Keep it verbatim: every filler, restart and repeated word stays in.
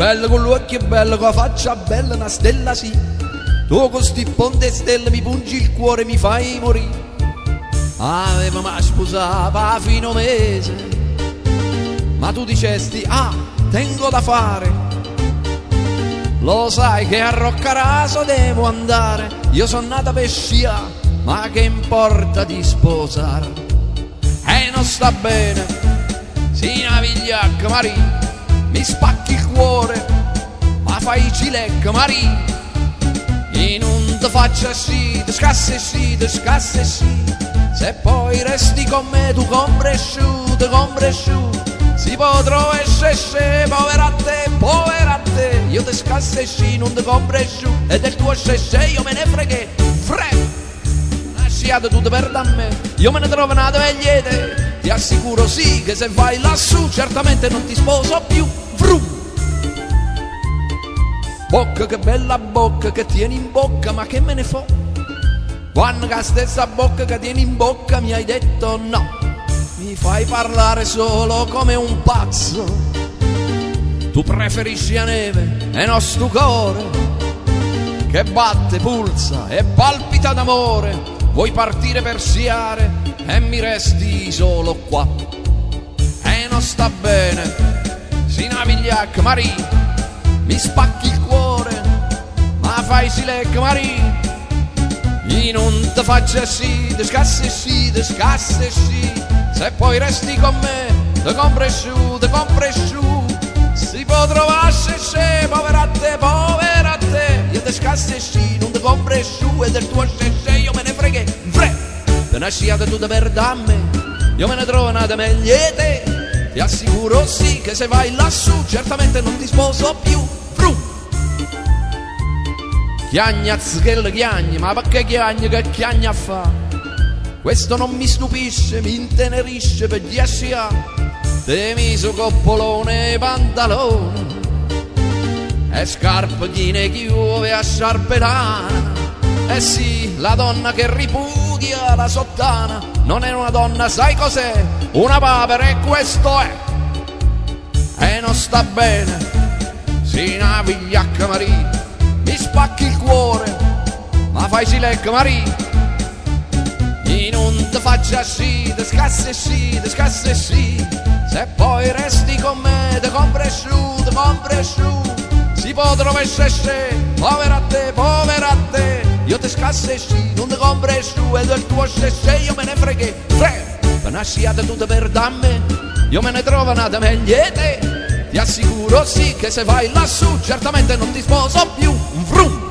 Bella con l'occhio bello, con la faccia bella, una stella sì. Tu con sti ponte stelle mi pungi il cuore, mi fai morire. Aveva ma sposava fino a mese, ma tu dicesti, ah, tengo da fare. Lo sai che a Roccaraso devo andare. Io sono nata per scià, ma che importa di sposare? E non sta bene, si navigliacca Maria. Mi spacchi il cuore, ma fai cilec Maria. E non ti faccia sì, ti scasse sì, ti scasse sì. Se poi resti con me tu compri sciù, ti compri sciù. Si potrò essere se, povera a te, povera a te. Io ti scasse sì, non ti compri sciù. E del tuo se io me ne freghe, fre. Nasciate tutte per da me, io me ne trovo una vegliete. Ti assicuro sì che se vai lassù certamente non ti sposo più. Vrum. Bocca, che bella bocca che tieni in bocca, ma che me ne fo? Quando che stessa bocca che tieni in bocca mi hai detto no. Mi fai parlare solo come un pazzo. Tu preferisci la neve e non sto cuore che batte, pulsa e palpita d'amore. Vuoi partire per siare e mi resti solo qua. E non sta bene, si navigliac Maria. Mi spacchi il cuore, ma fai silec Maria. Io non ti faccia sì, ti scasse sì, ti scasse sì. Se poi resti con me, te compri su, te compri su. Si può trovare se, povera a te, povera a te. Io te scasse sì, non te compri su. E del tuo se io me ne freghe, fre. Te nasciate tu da per da me, io me ne trovo una da megliete. Ti assicuro sì che se vai lassù certamente non ti sposo più. Fru. Chiagnaz che le chiagne, ma perché chiagne che chiagna fa? Questo non mi stupisce, mi intenerisce per dieci anni. Te miso coppolone e pantalone e scarpe ghine chiuve a sciarpelana. Eh sì, la donna che ripudia la sottana non è una donna, sai cos'è? Una papera, e questo è. E non sta bene, si navigliacca Maria. Mi spacchi il cuore, ma fai silec Maria. E non ti faccia sì, ti scasse sì, ti scasse sì. Se poi resti con me, te compri su, te compri su. Si può trovare se, povera a te, povera a te. Io te scasse sì, non te compri su. E del tuo se io me ne freghe, fre. Per nasciate tutte per da me, io me ne trovo una da megliete. Ti assicuro sì che se vai lassù certamente non ti sposo più. Vrum.